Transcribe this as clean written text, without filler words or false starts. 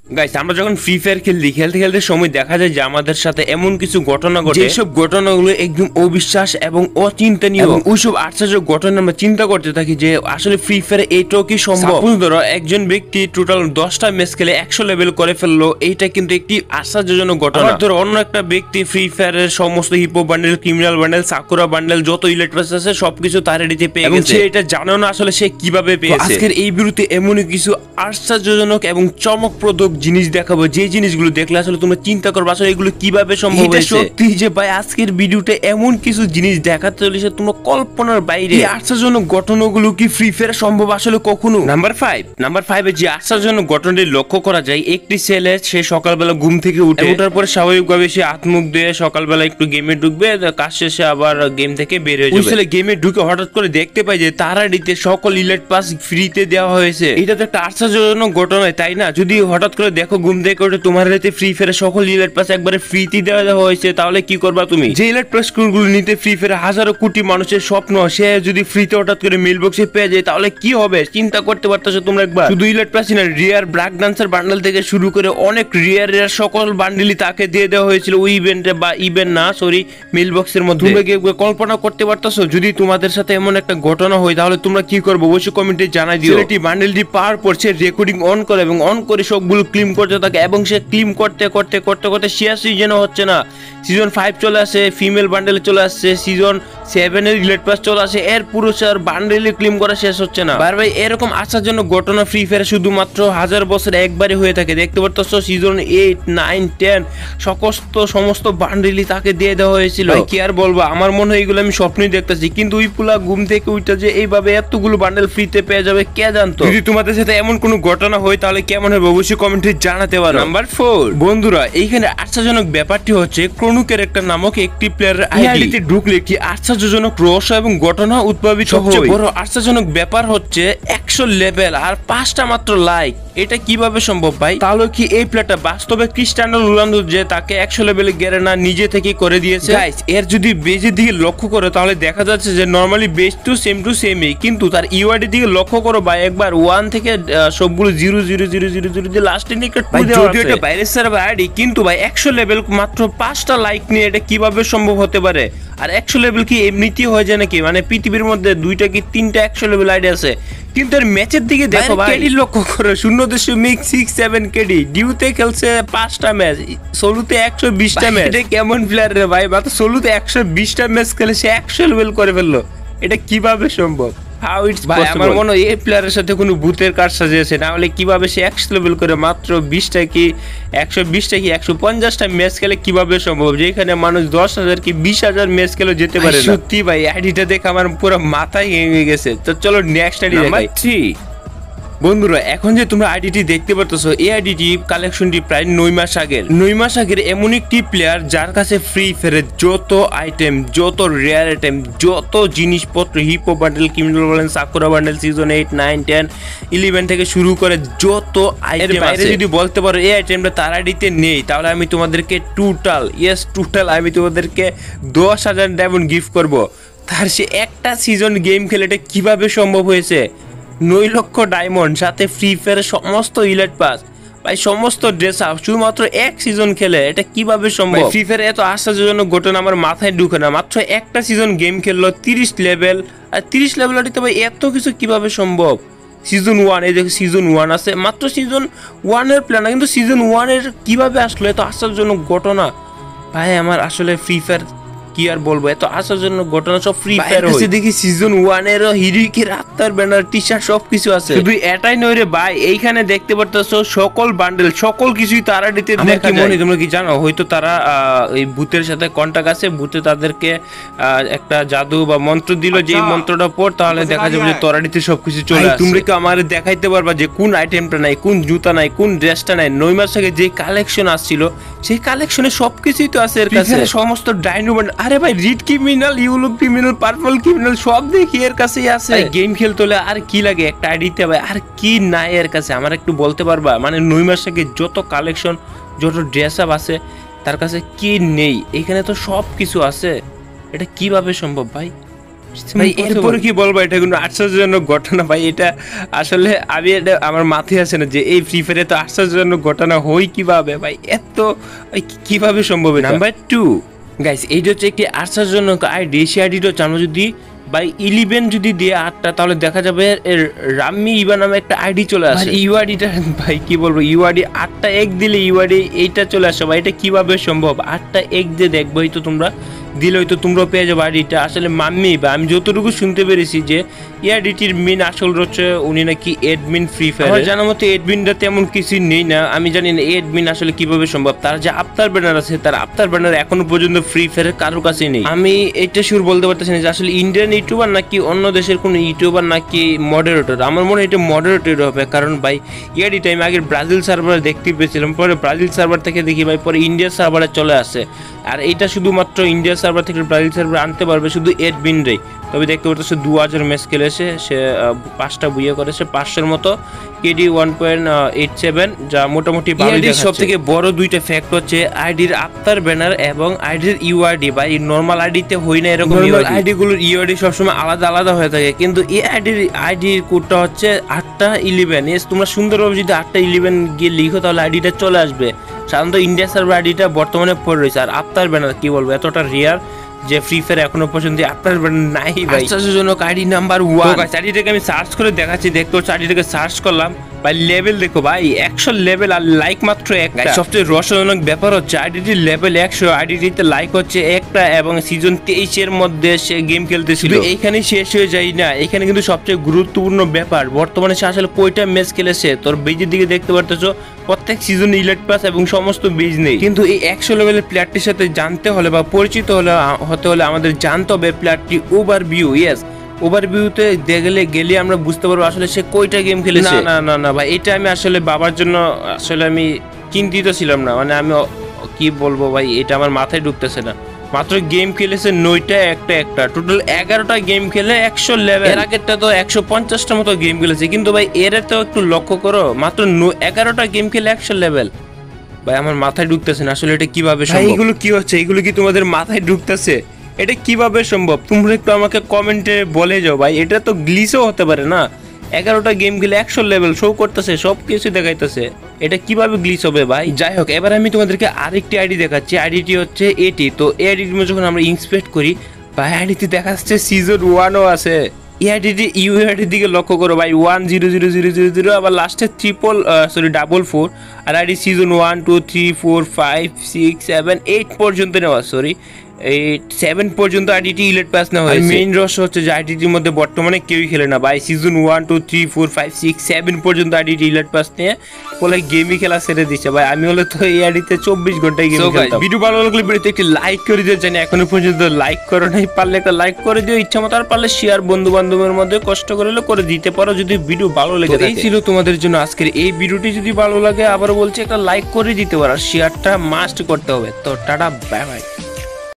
Guys আমরা যখন free fire খেলতে খেলতে সময় দেখা যায় যে আমাদের সাথে এমন কিছু ঘটনা ঘটে, যেসব ঘটনাগুলো একদম অবিশ্বাস এবং অচিন্তনীয়, এবং ওইসব আশ্চর্য ঘটনা আমরা চিন্তা করতে থাকি যে আসলে ফ্রি ফায়ার এইটাও কি সম্ভব। ধরো একজন ব্যক্তি টোটাল 10টা ম্যাচ খেলে 100 লেভেল করে ফেললো, এইটা কিন্তু একটি আশ্চর্যজনক ঘটনা। ধরো অন্য একটা ব্যক্তি ফ্রি ফায়ারের সমস্ত hippo bundle, criminal bundle, Sakura bundle, যত ইলেট পাস আছে সবকিছু তার এডিতে পেয়ে গেছে, সে এটা জানো না আসলে সে কিভাবে পেয়েছে। আজকের এই ভিডিওতে এমনই কিছু আশ্চর্যজনক এবং চমকপ্রদ জিনিস দেখাবো, যে জিনিসগুলো দেখলে আসলে তোমরা চিন্তা করবে আসলে এগুলো কিভাবে সম্ভব হয়েছে। সত্যি যে ভাই আজকের ভিডিওতে এমন কিছু জিনিস দেখাতে চলেছে তোমরা কল্পনার বাইরে। এই আশ্চর্যজনক ঘটনাগুলো কি ফ্রি ফায়ারে সম্ভব আসলে কখনো? নাম্বার 5 এ যে আশ্চর্যজনক ঘটনাটি লক্ষ্য করা যায়, একটি ছেলে সে সকালবেলা ঘুম থেকে ওঠার পরে স্বাভাবিকভাবে সে হাত মুখ ধুয়ে সকালবেলা একটু গেমে ঢুকবে, কাজ শেষে আবার গেম থেকে বের হয়ে যাবে। ছেলে গেমে ঢুকে হঠাৎ করে দেখতে পায় যে তার আইডিতে সকল ইলেট পাস ফ্রিতে দেওয়া হয়েছে। এটা তো একটা আশ্চর্যজনক ঘটনা, তাই না? যদি হঠাৎ করে দেখো ঘুম থেকে উঠে তোমার হাতে ফ্রি ফায়ারে সকল ইলেট পাস একবারে ফ্রিতে দেওয়া হয়েছে, তাহলে কি করবা তুমি? যে ইলেট পাস গুলো নিতে ফ্রি ফায়ারে হাজারো কোটি মানুষের স্বপ্ন, সে যদি ফ্রিতে হঠাৎ করে মেল বক্সে পেয়ে যায় তাহলে কি হবে চিন্তা করতে পারতেছো তোমরা একবার? শুধু ইলেট পাস না, রিয়ার ব্ল্যাক ডান্সার বান্ডেল থেকে শুরু করে অনেক রিয়ার সকল বান্ডেলই তাকে দিয়ে দেওয়া হয়েছিল ওই ইভেন্টে, বা ইভেন্ট না সরি মেল বক্সের মধ্যে। তোমরা কি কল্পনা করতে পারতেছো যদি তোমাদের সাথে এমন একটা ঘটনা হয় তাহলে তোমরা কি করবে? অবশ্যই কমেন্টে জানাই দিও। ছেলেটি বান্ডেলটি পাওয়ার পর সে রেকর্ডিং অন করে এবং অন করে সবগুলো ক্লিম করতে থাকে, এবং সে ক্লিম করতে শেষ সিজন হচ্ছে না, সিজন 5 চলে আসে, ফিমেল বান্ডেলে চলে আসছে, সিজন 7 এর ইলেট পাস চলে আসে, এর পুরো আর বান্ডেলে ক্লিম করা শেষ হচ্ছে না। ভাই এরকম আশ্চর্যজনক ঘটনা ফ্রি ফায়ারে শুধুমাত্র 1000 বছরে একবারে হয়ে থাকে। দেখতে পারতেছো সিজন 8, 9, 10 সমস্ত বান্ডেলই তাকে দিয়ে দেওয়া হয়েছিল। কি আর বলবো, আমার মনে হয় এগুলো আমি স্বপ্নই দেখতেছি, কিন্তু ওই পুলা ঘুম থেকে উঠে যে এইভাবে এতগুলো বান্ডেল ফ্রিতে পেয়ে যাবে কে জানতো। যদি তোমাদের সাথে এমন কোনো ঘটনা হয় তাহলে কেমন হবে অবশ্যই কমেন্টে জানাতে পারো। নাম্বার 4 বন্ধুরা, এইখানে আশ্চর্যজনক ব্যাপারটি হচ্ছে ক্রোনুকের একটা নামক একটি প্লেয়ারের আইডিতে ঢুকলে কি আশ্চর্যজনক রহস্য এবং ঘটনা উদ্ভাবিত হয়। সবচেয়ে বড় আশ্চর্যজনক ব্যাপার হচ্ছে 100 লেভেল আর 5টা মাত্র লাইক। এটা কিভাবে সম্ভব ভাই? তাহলে কি এই প্লেয়ারটা বাস্তবে ক্রিস্টিয়ানো রোনালদো যে তাকে 100 লেভেলে গেরে না নিজে থেকে করে দিয়েছে? গাইস এর যদি বেজের দিকে লক্ষ্য করো তাহলে দেখা যাচ্ছে যে নরমালি বেজ টু সেমই, কিন্তু তার ইউআইডি দিকে লক্ষ্য করো ভাই, একবার 1 থেকে সবগুলো 00000 দিয়ে লাস্টে নিকট যদিও এটা বাইরের সার্ভার আইডি, কিন্তু ভাই 100 লেভেল মাত্র 5টা লাইক নিয়ে এটা কিভাবে সম্ভব হতে পারে? আর 100 লেভেল কি এমনিতেই হয়ে যায় নাকি? মানে পৃথিবীর মধ্যে 2টা কি 3টা 100 লেভেল আইডি আছে, কিন্তু এর ম্যাচের দিকে দেখো ভাই, কেডি লক্ষ্য করো 0.67 কেডি, ডিউতে খেলছে 5টা ম্যাচ, সোলোতে 120টা ম্যাচ। এটা কেমন প্লেয়ার রে ভাই? মাত্র সোলোতে 120টা ম্যাচ খেলে সে 100 লেভেল করে ফেললো, এটা কিভাবে সম্ভব? How it's possible? আমার মনে হয় এই প্লেয়ারের সাথে কোনো ভূতের কাজ সাজিয়েছে, না হলে কিভাবে সে 100 লেভেল করে মাত্র 20টা কি 150টা ম্যাচ খেলে কিভাবে সম্ভব, যেখানে মানুষ 10,000 কি 20,000 ম্যাচ খেলে যেতে পারে। সত্যি ভাই আইডিটা দেখে আমার পুরো মাথায় ভেঙে গেছে। তো চলো নেক্সট আইডি দেখাই। বন্ধুরা এখন যে তোমরা আইডিটি দেখতে পারতেছো, এই আইডিটি কালেকশনটি প্রায় 9 মাস আগের এমন একটি প্লেয়ার যার কাছে ফ্রি ফায়ারের যত আইটেম, যত রেয়ার আইটেম, যত জিনিসপত্র, hippo bundle, criminal bundle, Sakura bundle, season 8, 9, 10, 11 থেকে শুরু করে যত আইটেম আছে, যদি বলতে পারো এই আইটেমটা তার আইডিতে নেই, তাহলে আমি তোমাদেরকে টোটাল আমি তোমাদেরকে 10,000 ডায়মন্ড গিফট করব। তার সে একটা সিজন গেম খেলে এটা কিভাবে সম্ভব হয়েছে? 9 লক্ষ ডায়মন্ড, সাথে ফ্রি ফায়ারের সমস্ত ইলেট পাস, ভাই সমস্ত ড্রেস আপ, শুধুমাত্র এক সিজন খেলে এটা কিভাবে সম্ভব? ফ্রি ফায়ারে এত আশ্চর্যজনক ঘটনা আমার মাথায় ঢুকে না। মাত্র একটা সিজন গেম খেললো, 30 লেভেল, আর 30 লেভেলটিতে ভাই এত কিছু কিভাবে সম্ভব? সিজন 1, এই দেখো সিজন 1 আছে, মাত্র সিজন 1 এর প্ল্যান, কিন্তু সিজন 1 এর কিভাবে আসলো এত আশ্চর্যজনক ঘটনা? ভাই আমার আসলে ফ্রি ফায়ার কি আর বলবো, এত আশ্চর্যজনক ঘটনা সব ফ্রি ফায়ার হচ্ছে। দেখি সিজন 1 এর হিরোইকের আত্মার ব্যানার, টি-শার্ট সবকিছু আছে। শুধু এটাই নয় রে ভাই, এইখানে দেখতে পারতেছো সকল বান্ডেল, সকল কিছুই তারা দিতে দেখা যায়। তোমরা কি জানো হয়তো তারা এই ভূতের সাথে কন্টাক্ট আছে, ভূতে তাদেরকে একটা জাদু বা মন্ত্র দিল, যে মন্ত্রটা পড় তাহলে দেখা যাবে যে তরাডিতে সবকিছু চলে আসে। তোমরা কি আমারে দেখাইতে পারবা যে কোন আইটেমটা নাই, কোন জুতা নাই, কোন ড্রেসটা নাই? 9 মাস আগে যে কালেকশন আসছিল সেই কালেকশনে সবকিছুই তো আছে এর কাছে, সমস্ত ডাইনোমেন্ট। আরে ভাই red criminal, yellow criminal, purple criminal সব দেখি এর কাছেই আছে। গেম খেলতে হলে আর কি লাগে একটা আইডিতে ভাই, আর কি নাই এর কাছে আমার একটু বলতে পারবা? মানে 9 মাস আগে যত কালেকশন, যত ড্রেস আপ আছে তার কাছে কি নেই? এখানে তো সব কিছু আছে, এটা কিভাবে সম্ভব ভাই? ভাই এরপরে কি বলবো, এটা কোনো আশ্চর্যজনক ঘটনা ভাই। এটা আসলে আমি এটা আমার মাথায় আসে না যে এই ফ্রি ফায়ারে তো আশ্চর্যজনক ঘটনা হয় কিভাবে ভাই, এত কিভাবে সম্ভব। নাম্বার 2 গাইস, এইটা হচ্ছে একটি আশ্চর্যজনক আইডি। সেই আইডিটা আমরা যদি ভাই 11 যদি দিয়ে 8টা, তাহলে দেখা যাবে রাম্মি ইভা নামে একটা আইডি চলে আসে। ইউআইডিটা ভাই কি বলবো, ইউআইডি 8টা এক দিলে ইউআইডি এইটা চলে আসে ভাই। এটা কিভাবে সম্ভব? 8টা এক দিয়ে দেখবো তো তোমরা, দিলে হয়তো তোমরা পেয়ে যাবো আইডিটা। আসলে মাম্মি বা আমি যতটুকু শুনতে পেরেছি যে এই আইডিটির মেন আসল হচ্ছে উনি নাকি এডমিন ফ্রি ফায়ার। আমার জানার মতো এডমিনটা তেমন কিছু নেই না, আমি জানি না এডমিন আসলে কিভাবে সম্ভব। তার যে আফতার ব্যানার আছে, তার আফতার ব্যানার এখনো পর্যন্ত ফ্রি ফায়ারের কারোর কাছে নেই। আমি এটা শিওর বলতে পারতেছি না যে আসলে ইন্ডিয়ান ইউটিউবার নাকি অন্য দেশের কোনো ইউটিউবার নাকি মডারেটর। আমার মনে হয় এটা মডারেটর হবে, কারণ ভাই এই টাইম আগে ব্রাজিল সার্ভারে দেখতে পেয়েছিলাম, পরে ব্রাজিল সার্ভার থেকে দেখি ভাই পরে ইন্ডিয়ার সার্ভারে চলে আসে। আর এটা শুধুমাত্র ইন্ডিয়া সার্ভার থেকে ব্রাজিল সার্ভার আনতে পারবে শুধু এডমিন রে। তবে দেখতে পাচ্ছ 2000 ম্যাচ খেলেছে, সে 5টা বুইয়া করেছে, 500-এর মতো কেডি 1.87, যা মোটামুটি ভালো। সব থেকে বড় দুইটা ফ্যাক্ট হচ্ছে আইডির আফতার ব্যানার এবং আইডির ইউআইডি। ভাই নর্মাল আইডিতে হয় না এরকম, আইডি গুলোর ইউআইডি সবসময় আলাদা আলাদা হয়ে থাকে, কিন্তু এই আইডির কোডটা হচ্ছে 8টা 11। তোমরা সুন্দরভাবে যদি 8টা 11 গিয়ে লিখো তাহলে আইডিটা চলে আসবে। সাধারণত ইন্ডিয়া সার্ভার আইডিটা বর্তমানে পড়ে রয়েছে। আর আফতার ব্যানার কি বলবো, এতটা রিয়ার যে ফ্রি ফায়ার এখনো পর্যন্ত আফতার ব্যানার নাই ভাই। আশ্চর্যজনক আইডি নাম্বার 1। আইডিটাকে আমি সার্চ করে দেখাচ্ছি, দেখতে হচ্ছে আইডিটাকে সার্চ করলাম ভাই, লেভেল দেখো ভাই 100 লেভেল, আর লাইক মাত্র একটা। সবচেয়ে রহস্যজনক ব্যাপার হচ্ছে আইডিটির লেভেল 100, আইডিটিতে লাইক হচ্ছে একটা, এবং সিজন 23-এর মধ্যে সে গেম খেলতেছিল। এইখানে শেষ হয়ে যায় না, এখানে কিন্তু সবচেয়ে গুরুত্বপূর্ণ ব্যাপার বর্তমানে সে আসলে কয়টা ম্যাচ খেলেছে। তোর বেজের দিকে দেখতে পারতেছো প্রত্যেক সিজনে ইলেট পাস এবং সমস্ত বেজ নেই। কিন্তু এই 100 লেভেলের প্লেয়ারটির সাথে জানতে হলে বা পরিচিত হতে হলে আমাদের জানতে হবে প্লেয়ারটি ওভারভিউ। ইয়েস, ওভারভিউতে গেলে আমরা বুঝতে পারবো আসলে সে কয়টা গেম খেলেছে। না না না ভাই, এটা আমি আসলে বাবার জন্য আসলে আমি চিন্তিত ছিলাম না, মানে আমি কি বলবো ভাই, এটা আমার মাথায় ঢুকতেছে না। মাত্র গেম খেলেছে 9টা, একটা টোটাল 11টা গেম খেলে 100 লেভেল। এর আগেরটা তো 150টা মতো গেম খেলেছে, কিন্তু ভাই এর তো একটু লক্ষ্য করো, মাত্র 11টা গেম খেলে 100 লেভেল। ভাই আমার মাথায় ঢুকতেছে না আসলে এটা কিভাবে সম্ভব। এগুলো কি হচ্ছে, এগুলো কি তোমাদের মাথায় ঢুকতেছে? এটা কিভাবে সম্ভব তোমরা একটু আমাকে কমেন্টে বলে যাও ভাই। এটা তো গ্লিচও হতে পারে না, 11টা গেম খেলে 100 লেভেল শো করতেছে, সব কিছু দেখাইতেছে, এটা কিভাবে গ্লিচ হবে ভাই? যাই হোক, এবার আমি তোমাদেরকে আরেকটি আইডি দেখাচ্ছি। আইডিটি হচ্ছে এটি। তো এই আইডিটি যখন আমরা ইন্সপেক্ট করি ভাই, আইডিতে দেখা যাচ্ছে সিজন 1ও আছে। এই আইডিটি ইউআইডির দিকে লক্ষ্য করো ভাই, 100000, আবার লাস্টে ডাবল 4। আর আইডি সিজন 1 2 3 4 5 6 7 8 পর্যন্ত নেওয়া, 7 পর্যন্ত আইডিটি ইলেট পাস না হয়েছে। মেইন রহস্য হচ্ছে যে আইডিটির মধ্যে বর্তমানে কেউই খেলে না ভাই। সিজন 1 2 3 4 5 6 7 পর্যন্ত আইডিটি ইলেট পাস নিয়ে বলে গেমই খেলা ছেড়ে দিচ্ছে ভাই। আমি হলে তো এই আইডিতে 24 ঘন্টায় গেম খেলতাম। ভিডিও ভালো লাগলে ভিডিওতে একটি লাইক করে দিতে জানি, এখনো পর্যন্ত লাইক করো নাই, পারলে একটা লাইক করে দিও, ইচ্ছা মতো। আর পারলে শেয়ার বন্ধু বান্ধবের মধ্যে কষ্ট করে দিতে পারো যদি ভিডিও ভালো লেগে থাকে। এই ছিল তোমাদের জন্য আজকের এই ভিডিওটি। যদি ভালো লাগে আবার বলছি একটা লাইক করে দিতে পারো, শেয়ারটা মাস্ট করতে হবে। তো টাটা, বাই বাই।